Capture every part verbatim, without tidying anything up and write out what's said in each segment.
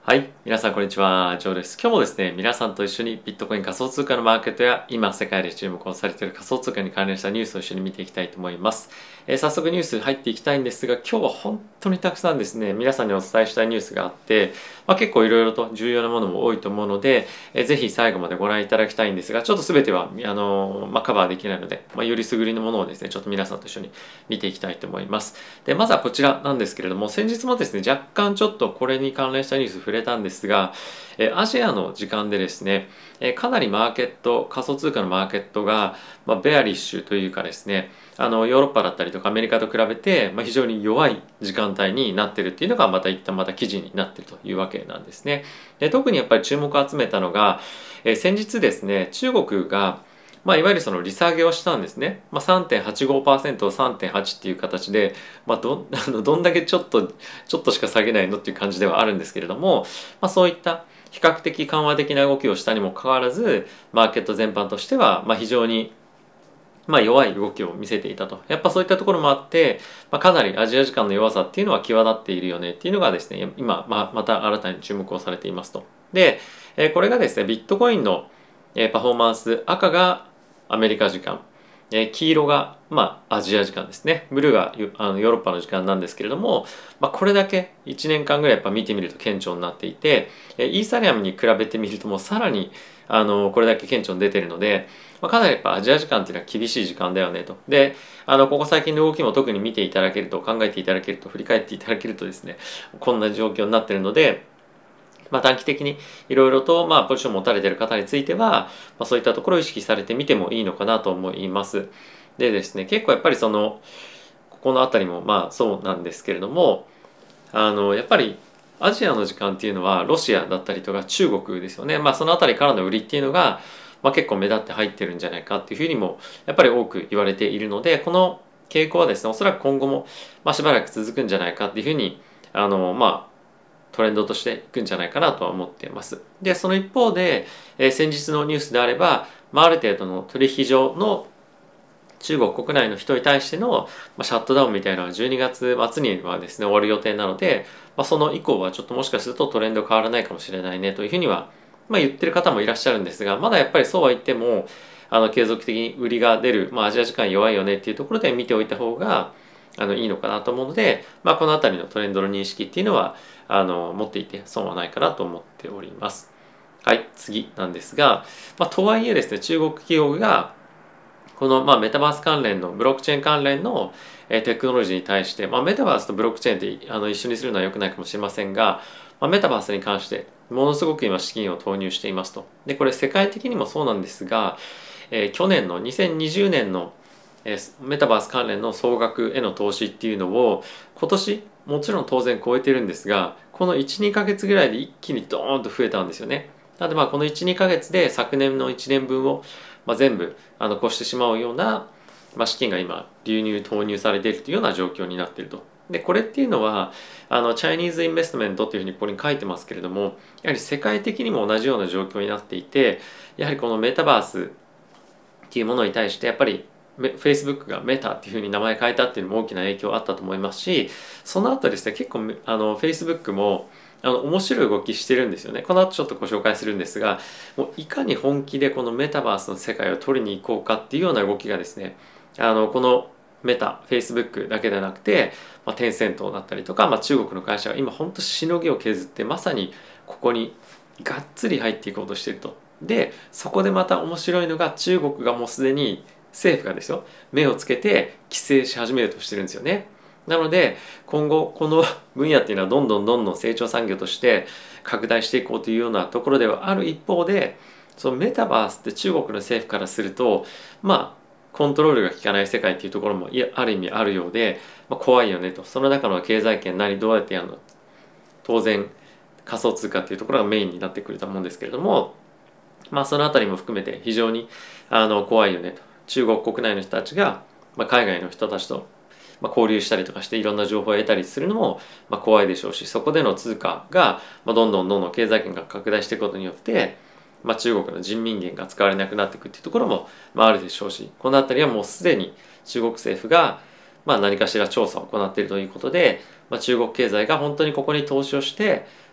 はい。皆さん、こんにちは。ジョーです。今日もですね、皆さんと一緒にビットコイン仮想通貨のマーケットや今世界で注目をされている仮想通貨に関連したニュースを一緒に見ていきたいと思います。えー、早速ニュース入っていきたいんですが、今日は本当にたくさんですね、皆さんにお伝えしたいニュースがあって、まあ、結構いろいろと重要なものも多いと思うので、えー、ぜひ最後までご覧いただきたいんですが、ちょっと全てはあのー、まあ、カバーできないので、まあ、よりすぐりのものをですね、ちょっと皆さんと一緒に見ていきたいと思います。で、まずはこちらなんですけれども、先日もですね、若干ちょっとこれに関連したニュース触れたんですが、えアジアの時間でですね、えかなりマーケット、仮想通貨のマーケットが、まあ、ベアリッシュというかですね、あのヨーロッパだったりとかアメリカと比べて、まあ、非常に弱い時間帯になっているっていうのがまた一旦また記事になっているというわけなんですね。で特にやっぱり注目を集めたのが、え先日ですね、中国がまあ、いわゆるその利下げをしたんですね。まあ、さんてんはちごパーセントを さんてんはち っていう形で、まあ、どあのどんだけちょっとちょっとしか下げないのっていう感じではあるんですけれども、まあ、そういった比較的緩和的な動きをしたにもかかわらず、マーケット全般としてはまあ非常にまあ弱い動きを見せていたと。やっぱそういったところもあって、まあ、かなりアジア時間の弱さっていうのは際立っているよねっていうのがですね、今、まあ、また新たに注目をされていますと。で、これがですね、ビットコインのパフォーマンス、赤がアメリカ時間、黄色が、まあ、アジア時間ですね。ブルーがあのヨーロッパの時間なんですけれども、まあ、これだけいちねんかんぐらいやっぱ見てみると顕著になっていて、イーサリアムに比べてみるともうさらにあのこれだけ顕著に出てるので、まあ、かなりやっぱアジア時間っていうのは厳しい時間だよねと。で、あのここ最近の動きも特に見ていただけると、考えていただけると、振り返っていただけるとですね、こんな状況になってるので、まあ、短期的にいろいろとまあポジションを持たれている方については、まあ、そういったところを意識されてみてもいいのかなと思います。でですね、結構やっぱりそのここの辺りもまあそうなんですけれども、あのやっぱりアジアの時間っていうのはロシアだったりとか中国ですよね。まあその辺りからの売りっていうのが、まあ、結構目立って入ってるんじゃないかっていうふうにもやっぱり多く言われているので、この傾向はですね、おそらく今後もまあしばらく続くんじゃないかっていうふうにあのまあトレンドとしていくんじゃないかなとは思っています。で、その一方で、えー、先日のニュースであれば、まあ、ある程度の取引所の中国国内の人に対してのシャットダウンみたいなのはじゅうにがつ末にはですね終わる予定なので、まあ、その以降はちょっともしかするとトレンド変わらないかもしれないねというふうには、まあ、言ってる方もいらっしゃるんですが、まだやっぱりそうは言ってもあの継続的に売りが出る、まあ、アジア時間弱いよねっていうところで見ておいた方があのいいのかなと思うので、まあ、この辺りのトレンドの認識っていうのはあの持っていて損はないかなと思っております。はい、次なんですが、まあ、とはいえですね、中国企業がこのまあメタバース関連のブロックチェーン関連のテクノロジーに対して、まあ、メタバースとブロックチェーンってあの一緒にするのは良くないかもしれませんが、まあ、メタバースに関してものすごく今資金を投入していますと。でこれ世界的にもそうなんですが、えー、去年のにせんにじゅうねんのメタバース関連の総額への投資っていうのを今年もちろん当然超えてるんですが、このいち、にかげつぐらいで一気にドーンと増えたんですよね。なのでまあこのいち、にかげつで昨年のいちねんぶんをまあ全部あの越してしまうような、まあ、資金が今流入投入されているというような状況になっていると。でこれっていうのはあのチャイニーズインベストメントっていうふうにここに書いてますけれども、やはり世界的にも同じような状況になっていて、やはりこのメタバースっていうものに対してやっぱりFacebook がメタっていうふうに名前変えたっていうのも大きな影響あったと思いますし、その後ですね、結構あの Facebook もあの面白い動きしてるんですよね。この後ちょっとご紹介するんですが、もういかに本気でこのメタバースの世界を取りに行こうかっていうような動きがですね、あのこのメタ、Facebook だけでなくて、まあ、テンセントだったりとか、まあ、中国の会社が今本当しのぎを削ってまさにここにがっつり入っていこうとしていると。でそこでまた面白いのが、中国がもうすでに政府がですよ、目をつけて規制し始めるとしてるんですよね。なので今後この分野っていうのはどんどんどんどん成長産業として拡大していこうというようなところではある一方で、そのメタバースって中国の政府からするとまあコントロールが効かない世界っていうところもある意味あるようで、まあ、怖いよねと。その中の経済圏なりどうやってやるの、当然仮想通貨っていうところがメインになってくると思うんですけれども、まあそのあたりも含めて非常にあの怖いよねと。中国国内の人たちが、まあ、海外の人たちと、まあ、交流したりとかしていろんな情報を得たりするのも、まあ、怖いでしょうし、そこでの通貨が、まあ、どんどんどんどん経済圏が拡大していくことによって、まあ、中国の人民元が使われなくなっていくっていうところも、まあ、あるでしょうし、この辺りはもうすでに中国政府が、まあ、何かしら調査を行っているということで、まあ、中国経済が本当にここに投資をして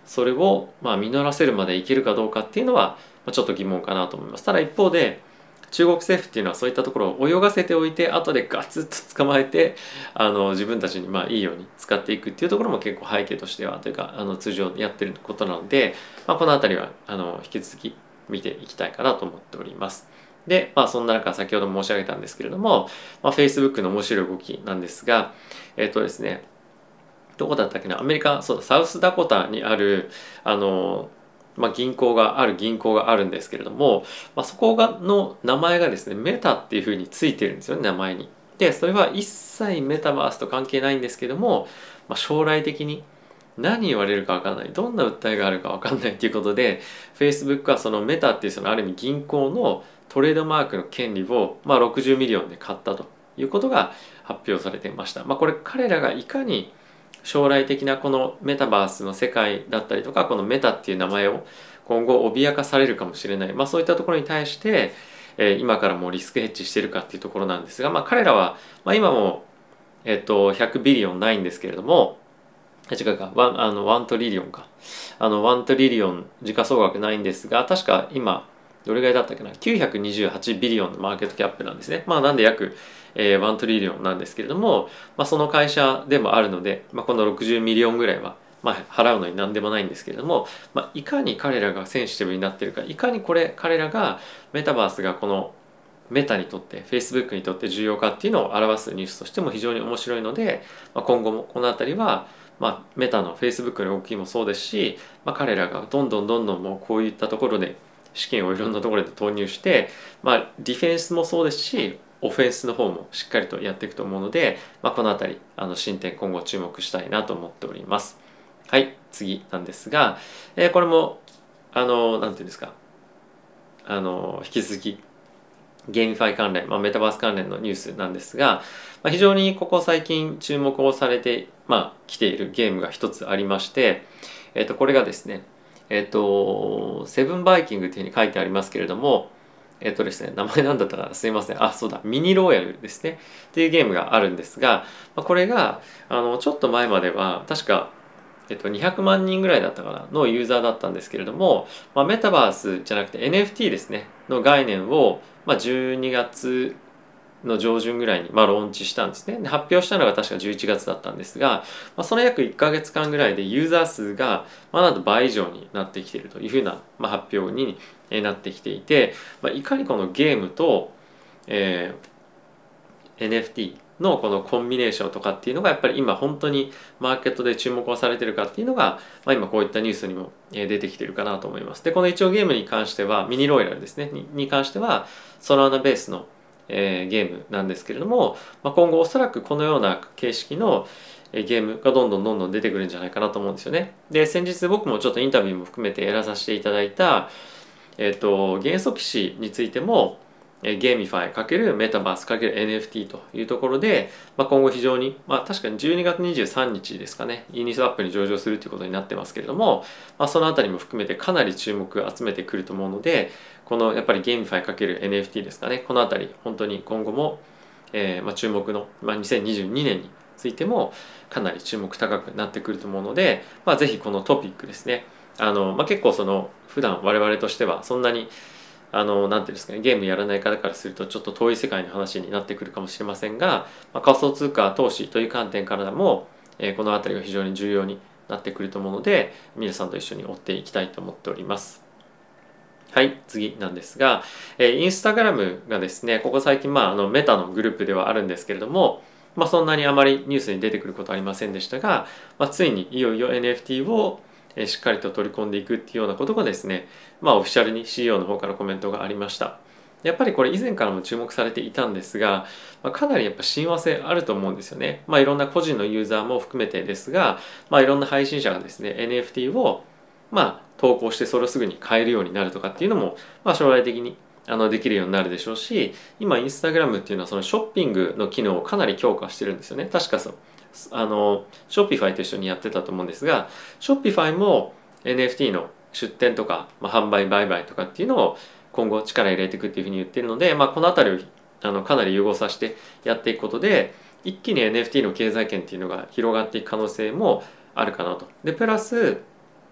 それをまあ実らせるまでいけるかどうかっていうのはちょっと疑問かなと思います。ただ一方で中国政府っていうのはそういったところを泳がせておいて後でガツッと捕まえてあの自分たちにまあいいように使っていくっていうところも結構背景としてはというかあの通常やってることなので、まあ、この辺りはあの引き続き見ていきたいかなと思っております。で、まあ、そんな中先ほど申し上げたんですけれども、まあ、Facebook の面白い動きなんですがえっとですねどこだったっけな、アメリカ、そうだ、サウスダコタにあるあのまあ、銀行がある銀行があるんですけれども、まあ、そこがの名前がですねメタっていうふうについてるんですよね、名前に。でそれは一切メタバースと関係ないんですけども、まあ、将来的に何言われるか分かんない、どんな訴えがあるか分かんないっていうことで Facebook はそのメタっていうそのある意味銀行のトレードマークの権利を、まあ、ろくじゅうミリオンで買ったということが発表されていました。まあ、これ彼らがいかに将来的なこのメタバースの世界だったりとかこのメタっていう名前を今後脅かされるかもしれない、まあ、そういったところに対して、えー、今からもうリスクヘッジしてるかっていうところなんですが、まあ、彼らは、まあ、今も、えっと、ひゃくビリオンないんですけれども違うかワンあのワントリリオンかあのワントリリオン時価総額ないんですが確か今どれぐらいだったっけなきゅうひゃくにじゅうはちビリオンのマーケットキャップなんですね。まあなんで約えー、ワントリリオンなんですけれども、まあ、その会社でもあるので、まあ、このろくじゅうミリオンぐらいは、まあ、払うのに何でもないんですけれども、まあ、いかに彼らがセンシティブになっているか、いかにこれ彼らがメタバースがこのメタにとって Facebook にとって重要かっていうのを表すニュースとしても非常に面白いので、まあ、今後もこの辺りは、まあ、メタの Facebook の動きもそうですし、まあ、彼らがどんどんどんどんもうこういったところで資金をいろんなところで投入して、まあ、ディフェンスもそうですしオフェンスの方もしっかりとやっていくと思うので、まあ、この辺りあの進展今後注目したいなと思っております。はい、次なんですが、えー、これもあのなんていうんですかあの引き続きゲーミファイ関連、まあ、メタバース関連のニュースなんですが、まあ、非常にここ最近注目をされて、まあ、来ているゲームが一つありまして、えー、とこれがですねえっ、ー、とセブンバイキングっていうふうに書いてありますけれどもえっとですね、名前なんだったかなすいません。あ、そうだ、ミニローヤルですね。っていうゲームがあるんですが、これが、あの、ちょっと前までは、確か、えっと、にひゃくまんにんぐらいだったかなのユーザーだったんですけれども、まあ、メタバースじゃなくて エヌエフティー ですね、の概念を、まあ、じゅうにがつの上旬ぐらいに、まあ、ローンチしたんですね。で発表したのが確かじゅういちがつだったんですが、まあ、その約いっかげつかんぐらいでユーザー数が、まあ、なんと倍以上になってきているというふうな、まあ、発表になってきていて、まあ、いかにこのゲームと、えー、エヌエフティー のこのコンビネーションとかっていうのがやっぱり今本当にマーケットで注目をされてるかっていうのが、まあ、今こういったニュースにも出てきてるかなと思います。でこの一応ゲームに関してはミニロイヤルですね に, に関してはソラーナベースのえー、ゲームなんですけれども、まあ、今後おそらくこのような形式のゲームがどんどんどんどん出てくるんじゃないかなと思うんですよね。で先日僕もちょっとインタビューも含めてやらさせていただいた、えーと、元素騎士についてもゲーミファイ×メタバース ×エヌエフティー というところで、まあ、今後非常に、まあ、確かにじゅうにがつにじゅうさんにちですかねユニスワップに上場するということになってますけれども、まあ、そのあたりも含めてかなり注目を集めてくると思うのでこのやっぱりゲーミファイ ×エヌエフティー ですかねこのあたり本当に今後も、えーまあ、注目の、まあ、にせんにじゅうにねんについてもかなり注目高くなってくると思うので、まあ、ぜひこのトピックですねあの、まあ、結構その普段我々としてはそんなにあのなんていうんですかねゲームやらない方からするとちょっと遠い世界の話になってくるかもしれませんが、まあ、仮想通貨投資という観点からも、えー、この辺りが非常に重要になってくると思うので皆さんと一緒に追っていきたいと思っております。はい、次なんですが、えー、インスタグラムがですねここ最近、まあ、あのメタのグループではあるんですけれども、まあ、そんなにあまりニュースに出てくることはありませんでしたが、まあ、ついにいよいよ エヌエフティー をしっかりと取り込んでいくっていうようなことがですね、まあ、オフィシャルに シーイーオー の方からコメントがありました。やっぱりこれ以前からも注目されていたんですが、まあ、かなりやっぱ親和性あると思うんですよね。まあ、いろんな個人のユーザーも含めてですが、まあ、いろんな配信者がですね エヌエフティー をまあ投稿してそれをすぐに買えるようになるとかっていうのも、まあ、将来的にあのできるようになるでしょうし今インスタグラムっていうのはそのショッピングの機能をかなり強化してるんですよね。確かそうあのショッピファイと一緒にやってたと思うんですがショッピファイも エヌエフティー の出店とか、まあ、販売売買とかっていうのを今後力入れていくっていうふうに言ってるので、まあ、この辺りをあのかなり融合させてやっていくことで一気に エヌエフティー の経済圏っていうのが広がっていく可能性もあるかなと。でプラス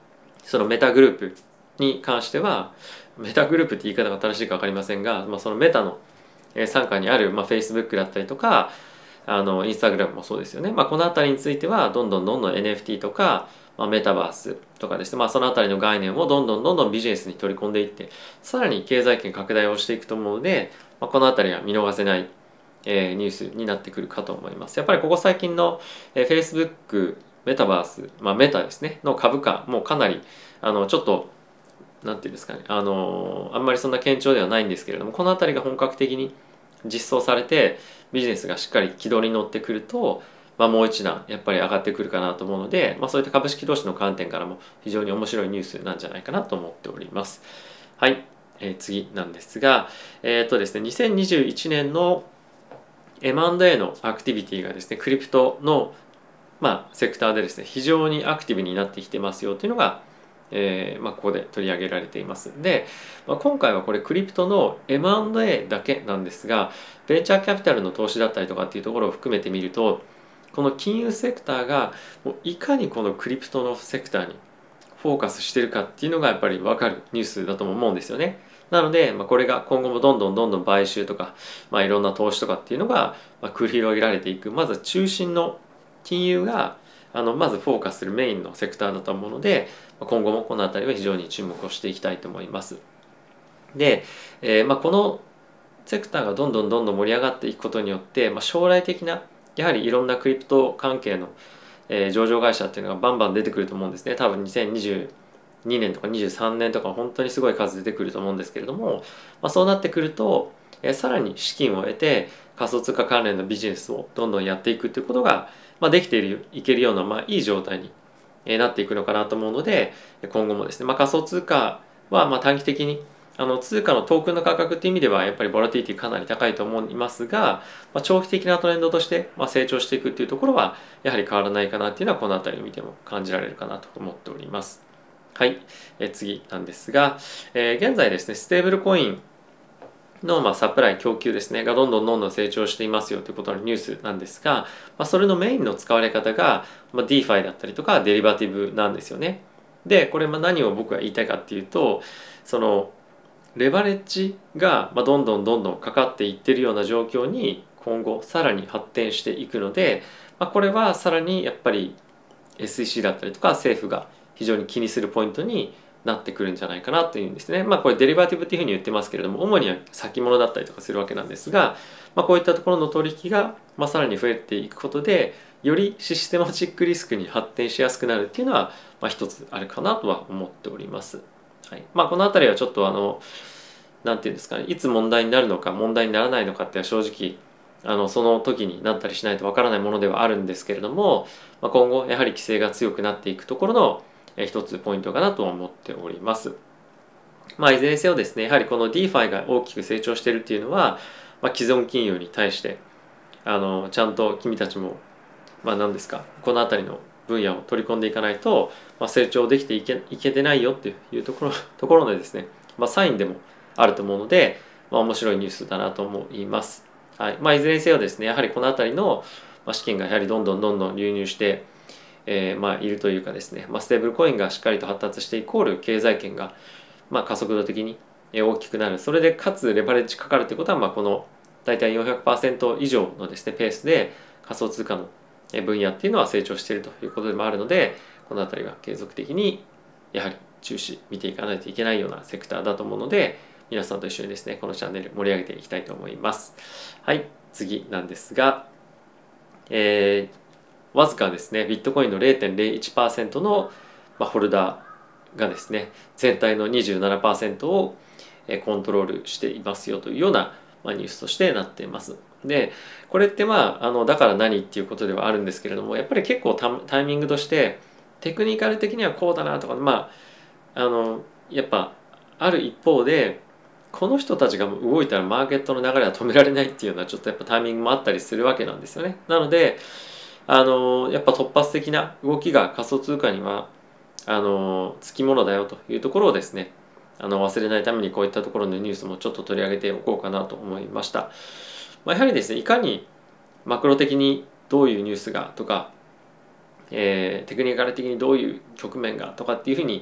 そのメタグループに関しては、メタグループって言い方が正しいか分かりませんが、まあ、そのメタの傘下にある、まあ、Facebook だったりとか、あの Instagram もそうですよね、まあ、この辺りについてはどんどんどんどん エヌエフティー とか、まあ、メタバースとかですね、まあ、その辺りの概念をどんどんどんどんビジネスに取り込んでいって、さらに経済圏拡大をしていくと思うので、まあ、この辺りは見逃せない、えー、ニュースになってくるかと思います。やっぱりここ最近の、えー、Facebook、メタバース、まあ、メタですねの株価もかなりあのちょっとなんていうんですかね、あのあんまりそんな堅調ではないんですけれども、この辺りが本格的に実装されてビジネスがしっかり軌道に乗ってくると、まあ、もう一段やっぱり上がってくるかなと思うので、まあ、そういった株式投資の観点からも非常に面白いニュースなんじゃないかなと思っております。はい、えー、次なんですが、えー、っとですねにせんにじゅういちねんの エムアンドエー のアクティビティがですねクリプトのまあセクターでですね非常にアクティブになってきてますよというのがえーまあ、ここで取り上げられています。で、まあ、今回はこれクリプトの エムアンドエー だけなんですが、ベンチャーキャピタルの投資だったりとかっていうところを含めてみると、この金融セクターがもういかにこのクリプトのセクターにフォーカスしてるかっていうのがやっぱり分かるニュースだと思うんですよね。なので、まあ、これが今後もどんどんどんどん買収とか、まあ、いろんな投資とかっていうのが繰り広げられていく、まず中心の金融があのまずフォーカスするメインのセクターだと思うので、今後もこの辺りは非常に注目をしていきたいと思います。で、えーまあ、このセクターがどんどんどんどん盛り上がっていくことによって、まあ、将来的なやはりいろんなクリプト関係の、えー、上場会社っていうのがバンバン出てくると思うんですね。多分にせんにじゅうにねんとかにじゅうさんねんとか本当にすごい数出てくると思うんですけれども、まあ、そうなってくると、えー、さらに資金を得て仮想通貨関連のビジネスをどんどんやっていくっていうことが、まあ、できているいけるような、まあ、いい状態になっていくのかなと思うので、今後もですね、まあ、仮想通貨はまあ短期的にあの通貨のトークンの価格っていう意味ではやっぱりボラティティかなり高いと思いますが、まあ、長期的なトレンドとしてまあ成長していくっていうところはやはり変わらないかなっていうのはこの辺りを見ても感じられるかなと思っております。はい、え次なんですが、えー、現在ですねステーブルコインのまあサプライ供給ですねがどんどんどんどん成長していますよということのニュースなんですが、まあ、それのメインの使われ方が、まあ、ディーファイ だったりとかデリバティブなんですよね。でこれまあ何を僕が言いたいかっていうと、そのレバレッジがまあどんどんどんどんかかっていってるような状況に今後さらに発展していくので、まあ、これはさらにやっぱり エスイーシー だったりとか政府が非常に気にするポイントになってくるんじゃないかなというんですね。まあこれデリバティブっていうふうに言ってますけれども、主には先物だったりとかするわけなんですが、まあ、こういったところの取引がまあさらに増えていくことで、よりシステマチックリスクに発展しやすくなるっていうのはまあ一つあるかなとは思っております。はい、まあこの辺りはちょっとあのなんていうんですかね、いつ問題になるのか問題にならないのかって正直あのその時になったりしないとわからないものではあるんですけれども、まあ、今後やはり規制が強くなっていくところの一つポイントかなと思っております。まあ、いずれにせよですね、やはりこの ディーファイ が大きく成長しているっていうのは、まあ、既存金融に対してあのちゃんと君たちも、まあ、何ですか、この辺りの分野を取り込んでいかないと、まあ、成長できていけ、いけてないよっていうところ、ところでですね、まあ、サインでもあると思うので、まあ、面白いニュースだなと思います。はい、まあ、いずれにせよですね、やはりこの辺りの資金がやはりどんどんどんどん流入してえー、まあいるというかですね、まあ、ステーブルコインがしっかりと発達してイコール経済圏がまあ加速度的に大きくなる、それでかつレバレッジかかるということは、まあこの大体 よんひゃくパーセント 以上のですねペースで仮想通貨の分野っていうのは成長しているということでもあるので、この辺りは継続的にやはり注視見ていかないといけないようなセクターだと思うので、皆さんと一緒にですねこのチャンネル盛り上げていきたいと思います。はい、次なんですが、えーわずかですねビットコインの ゼロてんゼロいちパーセント のホルダーがですね全体の にじゅうななパーセント をコントロールしていますよというようなニュースとしてなっています。でこれってまああのだから何っていうことではあるんですけれども、やっぱり結構タ、タイミングとしてテクニカル的にはこうだなとか、まああのやっぱある一方で、この人たちが動いたらマーケットの流れは止められないっていうのはちょっとやっぱタイミングもあったりするわけなんですよね。なのであのやっぱ突発的な動きが仮想通貨にはあのつきものだよというところをですね、あの忘れないためにこういったところのニュースもちょっと取り上げておこうかなと思いました。まあ、やはりですねいかにマクロ的にどういうニュースがとか、えー、テクニカル的にどういう局面がとかっていうふうに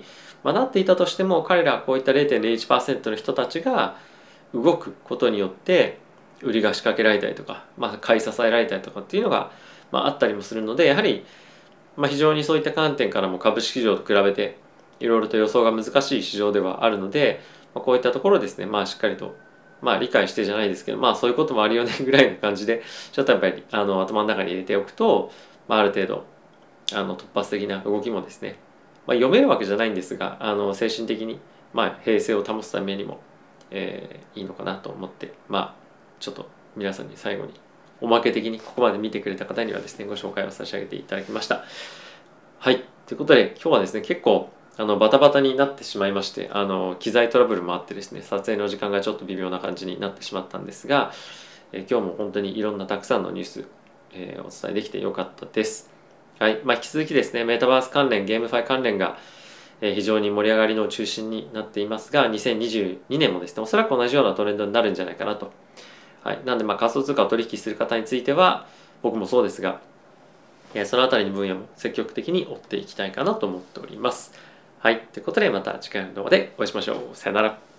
まあ、なっていたとしても彼らはこういった ゼロてんゼロいちパーセント の人たちが動くことによって売りが仕掛けられたりとか、まあ、買い支えられたりとかっていうのが、まあ、あったりもするので、やはり、まあ、非常にそういった観点からも株式市場と比べていろいろと予想が難しい市場ではあるので、まあ、こういったところですね、まあ、しっかりと、まあ、理解してじゃないですけど、まあ、そういうこともあるよねぐらいの感じでちょっとやっぱりあの頭の中に入れておくと、まあ、ある程度あの突発的な動きもですね、まあ、読めるわけじゃないんですが、あの精神的に、まあ、平静を保つためにも、えーいいのかなと思って、まあ、ちょっと皆さんに最後におまけ的にここまで見てくれた方にはですね、ご紹介を差し上げていただきました。はい、ということで今日はですね、結構あのバタバタになってしまいまして、あの機材トラブルもあってですね、撮影の時間がちょっと微妙な感じになってしまったんですが、えー今日も本当にいろんなたくさんのニュース、えーお伝えできてよかったです。はい、まあ、引き続きですね、メタバース関連、ゲームファイ関連がえー非常に盛り上がりの中心になっていますが、にせんにじゅうにねんもですね、おそらく同じようなトレンドになるんじゃないかなと。はい、なんでまあ仮想通貨を取引する方については、僕もそうですが、えーそのあたりの分野も積極的に追っていきたいかなと思っております。はい、ということでまた次回の動画でお会いしましょう。さよなら。